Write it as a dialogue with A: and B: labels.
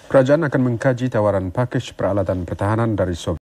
A: Kerajaan akan mengkaji tawaran pakej peralatan pertahanan dari Soviet